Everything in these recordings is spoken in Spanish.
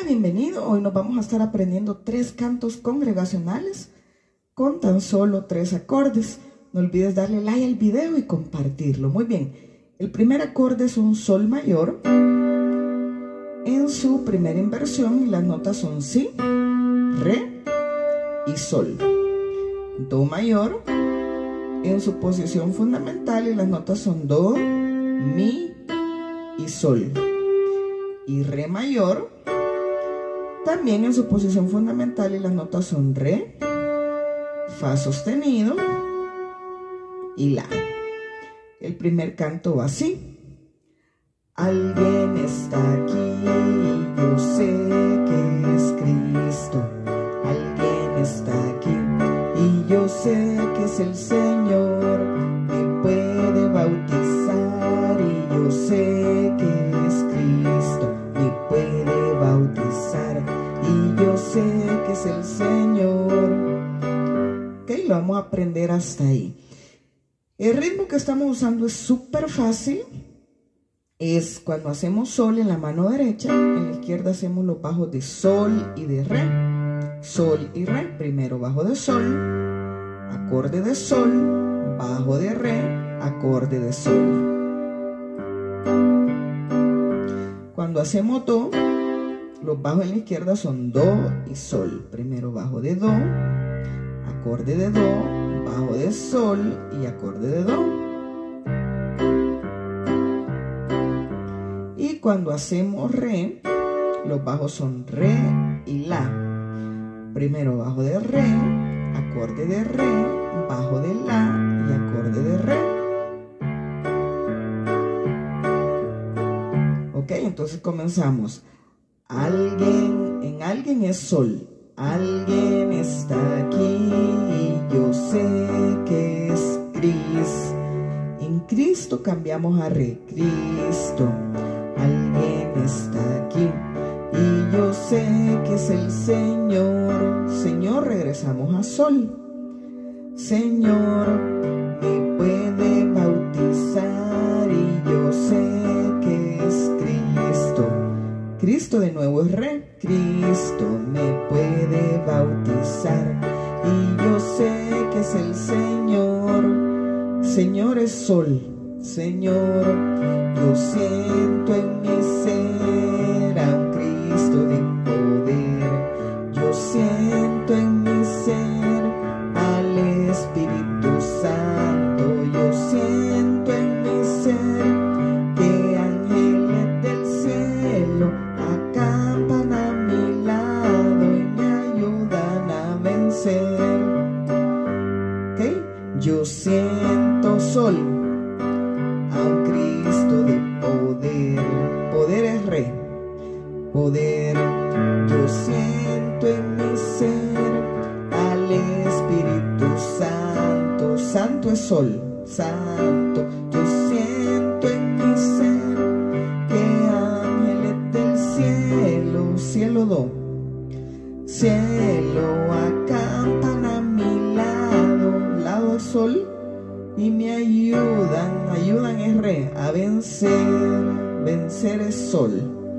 bienvenido. Hoy nos vamos a estar aprendiendo 3 cantos congregacionales con tan solo 3 acordes. No olvides darle like al video y compartirlo. Muy bien, el primer acorde es un sol mayor. En su primera inversión las notas son si, re y sol. Do mayor en su posición fundamental y las notas son do, mi y sol. Y re mayor también en su posición fundamental y las notas son re, fa sostenido y la. El primer canto va así. Alguien está aquí y yo sé que es Cristo. Alguien está aquí y yo sé que es el Señor. Me puede bautizar y yo sé que es Cristo. Me puede bautizar y yo sé que es el Señor. Ok, lo vamos a aprender hasta ahí. El ritmo que estamos usando es súper fácil. Es cuando hacemos sol en la mano derecha, en la izquierda hacemos los bajos de sol y de re. Sol y re, primero bajo de sol, acorde de sol, bajo de re, acorde de sol. Cuando hacemos do, los bajos en la izquierda son do y sol. Primero bajo de do, acorde de do, bajo de sol y acorde de do. Y cuando hacemos re, los bajos son re y la. Primero bajo de re, acorde de re, bajo de la y acorde de re. Ok, entonces comenzamos. En alguien es sol. Alguien está aquí y yo sé que es Cristo. En Cristo cambiamos a re, Cristo. Alguien está aquí y yo sé que es el Señor. Señor, regresamos a sol. Señor, me puede bautizar y yo sé que es Cristo. Cristo de nuevo es re. Cristo me puede bautizar y yo sé que es el Señor. Señor es sol. Señor, yo siento en mi ser a un Cristo de poder. Yo siento en mi ser al Espíritu Santo. Yo siento en mi ser que ángeles del cielo acampan a mi lado y me ayudan a vencer. ¿Ok? Yo siento sol. Poder es re, poder. Yo siento en mi ser al Espíritu Santo. Santo es sol, santo. Yo siento en mi ser que ángeles del cielo, cielo do, cielo acampan a mi lado. Lado es sol y me ayudan es re, a vencer. Vencer es sol.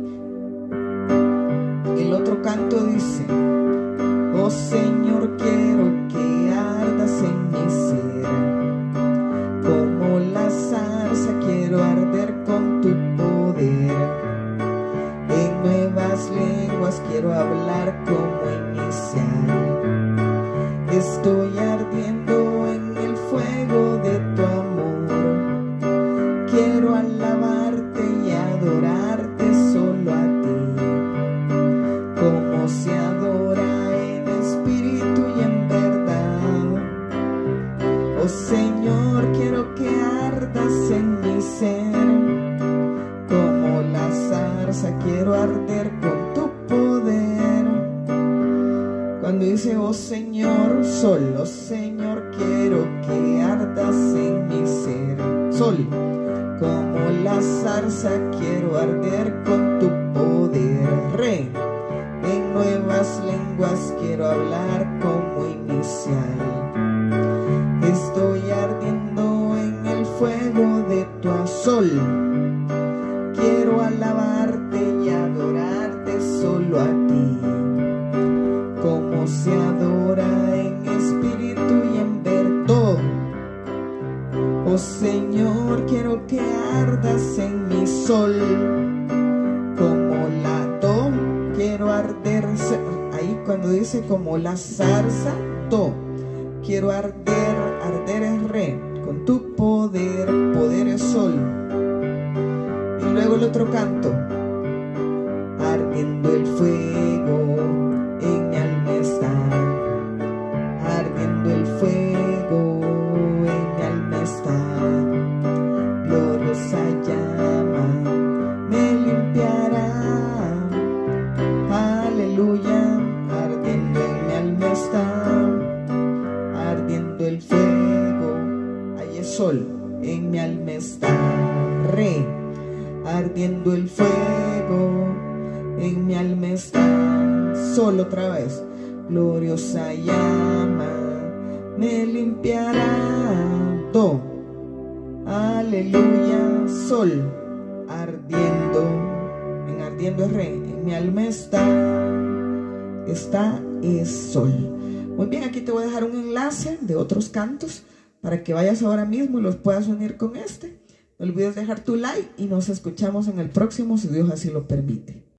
El otro canto dice: oh Señor, quiero que ardas en mi ser. Como la zarza quiero arder con tu poder. En nuevas lenguas quiero hablar como inicial. Estoy ardiendo en el fuego de tu amor. Quiero alabarte y adorarte solo a ti, como se adora en espíritu y en verdad. Oh Señor, quiero que ardas en mi ser. Como la zarza quiero arder con tu poder. Cuando dice oh Señor, sol. Oh Señor, quiero que ardas en mi ser. Sol. Como la zarza quiero arder con tu poder. Re. En nuevas lenguas quiero hablar como inicial. Estoy ardiendo en el fuego de tu sol. Quiero alabarte y adorarte solo a ti. sol. Como la do, quiero arder. Ahí cuando dice como la zarza, do. Quiero arder, arder es re. Con tu poder, poder es sol. Y luego el otro canto. Ardiendo el fuego, en mi alma está. Ardiendo el fuego, en mi alma está. Gloriosa llama, me limpiará. Aleluya, ardiendo en mi alma está. Ardiendo el fuego, ahí es sol, en mi alma está. Re, ardiendo el fuego, en mi alma está. Sol otra vez. Gloriosa llama, me limpiará. Do, aleluya, sol, ardiendo. En ardiendo es re, en mi alma está. Está es sol. Muy bien, aquí te voy a dejar un enlace de otros cantos para que vayas ahora mismo y los puedas unir con este. No olvides dejar tu like y nos escuchamos en el próximo, si Dios así lo permite.